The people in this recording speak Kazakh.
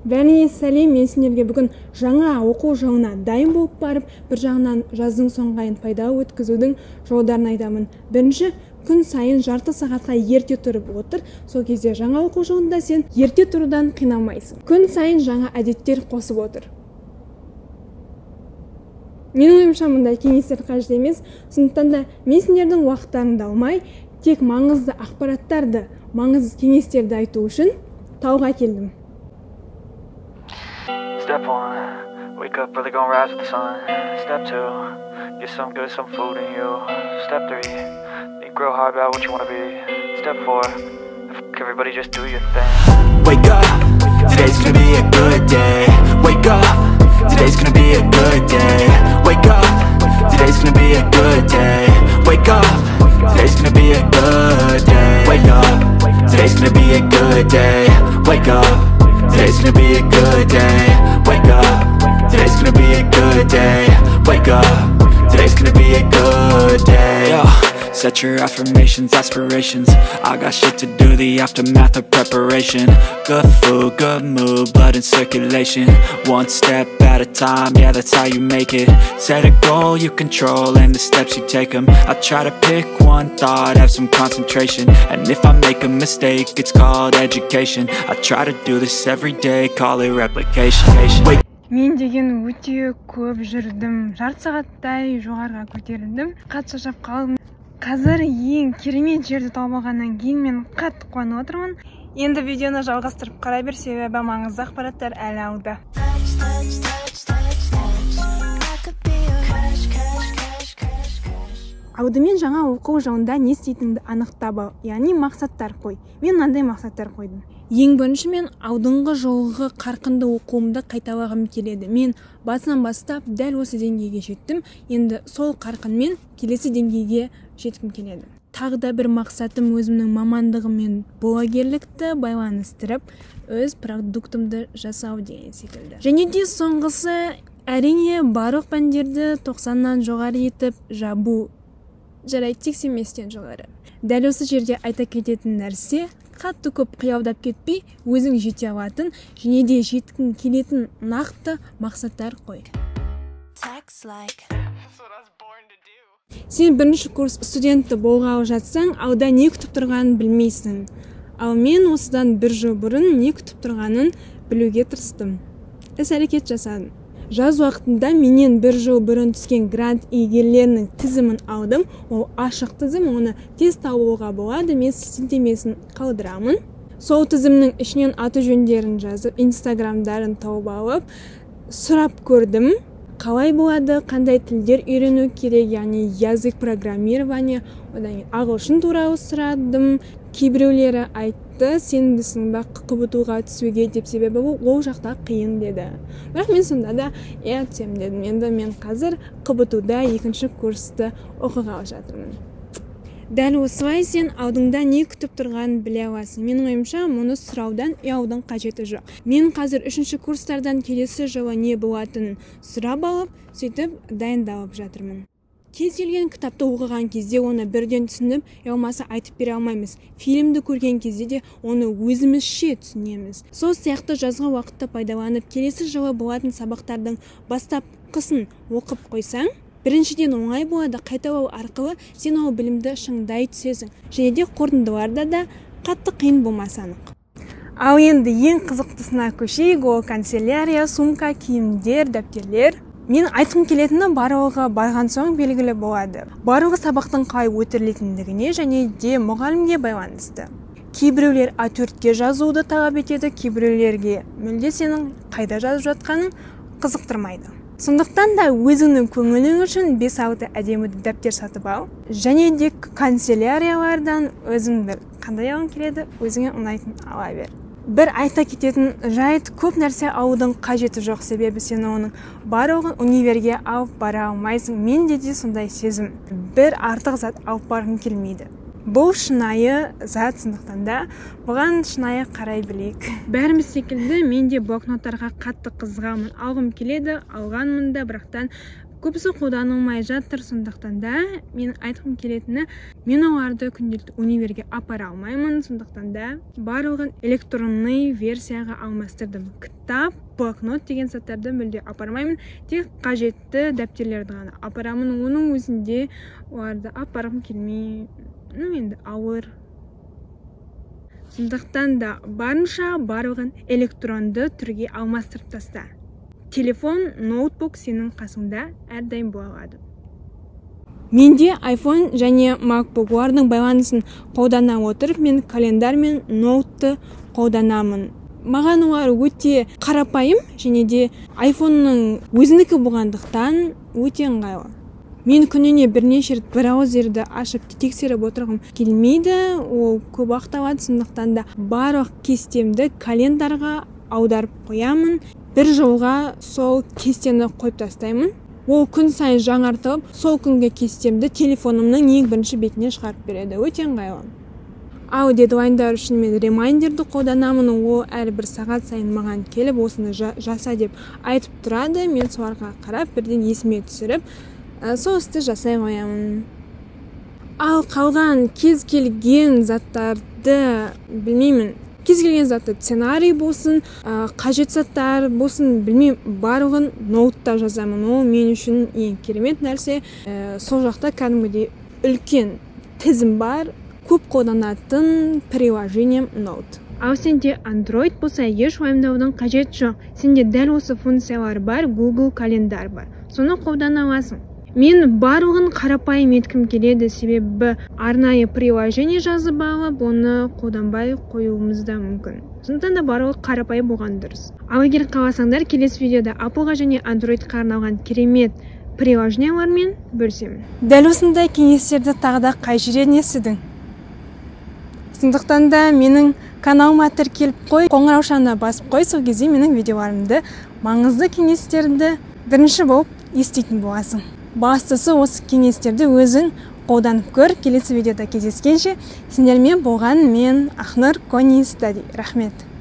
Бәріне сәлем, мен сендерге бүгін жаңа оқу жылына дайын болып барып, бір жағынан жаздың соңғайын пайда өткізудің жолдарын айтамын. Бірінші, күн сайын жарты сағатқа ерте тұрып отыр. Сол кезде жаңа оқу жылында сен ерте тұрудан қинамайсың. Күн сайын жаңа әдеттер қосып отыр. Менің ойымша мұндай кеңестер қажет емес. Сондықтан да мен сендердің уақыттарыңды алмай, тек маңызды ақпараттарды, маңызды кеңестерді айту үшін тауға келдім. Step 1, wake up early, gonna rise with the sun. Step 2, get some good, some food in you. Step 3, think real hard about what you wanna be. Step 4, everybody just do your thing. Wake up, today's gonna be a good day. Wake up, today's gonna be a good day. Wake up, today's gonna be a good day. Wake up, today's gonna be a good day. Wake up, today's gonna be a good day. Wake up. Today's gonna be a good day. Wake up. Today's gonna be a good day. Wake up. Today's gonna be a good day. Yo, set your affirmations, aspirations. I got shit to do, the aftermath of preparation. Good food, good mood, blood in circulation. One step at a time, yeah, that's how you make it. Set a goal you control and the steps you take them. I try to pick one thought, have some concentration. And if I make a mistake, it's called education. I try to do this every day, call it replication. Wait. Мен деген өте көп жүрдім. Жарты сағаттай жоғарға көтерілдім. Қатты шаршап қалдым. Қазір ең керемет жерді тауып алғаннан кейін мен қатты қуанып отырмын. Енді видеоны жалғастырып қарай бер, себебі маңызды ақпараттар әлі алда. Алдымен жаңа оқу жылында не істейтініңді анықтап ал, яғни мақсаттар қой. Мен мынандай мақсаттар қойдым. Ең бірінші, мен алдыңғы жылғы қарқынды оқуымды қайталағым келеді. Мен басынан бастап дәл осы деңгейге жеттім. Енді сол қарқынмен келесі деңгейге жеткім келеді. Тағы да бір мақсатым өзімнің мамандығыммен блогерлікті байланыстырып, өз продуктымды жасау деген секілді. Және де соңғысы, әрине барлық пәндерді 90-нан жоғары етіп жабу. Жарайды, 80-тен жоғары. Дәл осы жерде айта кететін нәрсе, қатты көп қиялдап кетпей, өзің жете алатын және де жеткің келетін нақты мақсаттар қой. Сен бірінші курс студенті болғалы жатсаң, алда не күтіп тұрғанын білмейсің. Ал мен осыдан бір жыл бұрын не күтіп тұрғанын білуге тырыстым. Іс-әрекет жасадым. Жаз уақытында менен бір жыл бұрын түскен грант иегерлерінің тізімін алдым. Ол ашық тізім, оны тез табуға болады. Мен сілтемесін қалдырамын. Сол тізімнің ішінен аты жөндерін жазып, инстаграмдарын тауып алып, сұрап көрдім. Қалай болады, қандай тілдер үйрену керек, яғни язык программирование, одан ағылшын туралы сұрадым. Кейбіреулері айтты, сен білсің бе КБТУ-ға түсуге деп, себебі ол жақта қиын деді. Бірақ мен сонда да түсем дедім. Енді мен қазір КБТУ-да 2-ші курсты оқығалы жатырмын. Дәл осылай сен алдыңда не күтіп тұрғанын біле аласың. Менің ойымша, мұны сұраудан ұялудың қажеті жоқ. Мен қазір 3-ші курстардан келесі жылы не болатынын сұрап алып, сөйтіп дайындалып жатырмын. Кез келген кітапты оқыған кезде оны бірден түсініп, болмаса айтып бере алмаймыз. Фильмді көрген кезде де оны өзімізше түсінеміз. Сол сияқты жазғы уақытты пайдаланып, келесі жылы болатын сабақтардың бастапқысын оқып қойсаң, біріншіден оңай болады, қайталау арқылы сен ол білімді шыңдай түсесің. Және де қорытындыларда да қатты қиын болмасы анық. Ал енді ең қызықтысына көшейік, ол канцелярия, сумка, киімдер, дәптерлер. Мен айтқым келетіні барлығы барған соң белгілі болады. Барлығы сабақтың қалай өтірілетіндігіне және де мұғалімге байланысты. Кейбіреулер А4-ке жазуды талап етеді, кейбіреулерге мүлде сенің қайда жазып жатқаның қызықтырмайды. Сондықтан да өзіңнің көңілің үшін 5-6 әдемі дәптер сатып ал. Және де канцеляриялардан өзің біл, қандай алғың келеді, өзіңе ұнайтын ала бер. Бір айта кететін жайт, көп нәрсе алудың қажеті жоқ, себебі сен оның барлығын универге алып бара алмайсың. Менде де сондай сезім. Бір артық зат алып барғың келмейді. Бұл шынайы зат, сондықтан да бұған шынайы қарай білейік. Бәріміз секілді мен де блокноттарға қатты қызығамын. Алғым келеді, алғанмын да, бірақтан көбісі қолданылмай жатыр. Сондықтан да мен айтқым келетіні, мен оларды күнделікті универге апара алмаймын. Сондықтан да барлығын электронный версияға алмастырдым. Кітап, блокнот деген заттарды мүлде апармаймын. Тек қажетті дәптерлерді ғана апарамын. Оның өзінде оларды апарғым келмей, енді ауыр. Сондықтан да барынша барлығын электронды түрге алмастырып таста. Телефон, ноутбук сенің қасыңда әрдайым бола алады. Менде iPhone және MacBook олардың байланысын қолдана отырып, мен календар мен ноутты қолданамын. Маған олар өте қарапайым, және де iPhone-ның өзінікі болғандықтан өте ыңғайлы. Мен күніне бірнеше рет браузерді ашып тексеріп отырғым келмейді, ол көп уақыт алады. Сондықтан да барлық кестемді календарға аударып қоямын. Бір жылға сол кестені қойып тастаймын. Ол күн сайын жаңартылып, сол күнге кестемді телефонымның ең бірінші бетіне шығарып береді. Өте ыңғайлы. Ал дедлайндар үшін мен ремайндерді қолданамын. Ол әрбір сағат сайын маған келіп, осыны жаса деп айтып тұрады. Мен соларға қарап, бірден есіме түсіріп, сол істі жасай қоямын. Ал қалған кез келген заттарды білмеймін. Кез келген затты сценарий болсын, қажет заттар болсын, білмеймін, барлығын ноутта жазамын. Ол мен үшін ең керемет нәрсе. Сол жақта кәдімгідей үлкен тізім бар. Көп қолданатын приложением ноут. Ал сенде Android болса, еш уайымдаудың қажет жоқ. Сенде дәл осы функциялар бар, Google календар бар. Соны қолдана аласың. Мен барлығын қарапайым еткім келеді, себебі арнайы приложение жазып алып, оны қолданбай қоюымыз да мүмкін. Сондықтан да барлығы қарапайым болған дұрыс. Ал егер қаласаңдар, келесі видеода Appleға және Androidқа арналған керемет приложениялармен бөлісемін. Дәл осындай кеңестерді тағы да қай жерден естідің? Сондықтан да менің каналыма тіркеліп қой, қоңыраушаны басып қой, сол кезде менің видеоларымды, маңызды кеңестерді бірінші болып еститін боласың. Бастысы осы кеңестерді өзің қолданып көр. Келесі видеода кездескенше, сендермен болған мен Ақнұр Кони Стади. Рахмет.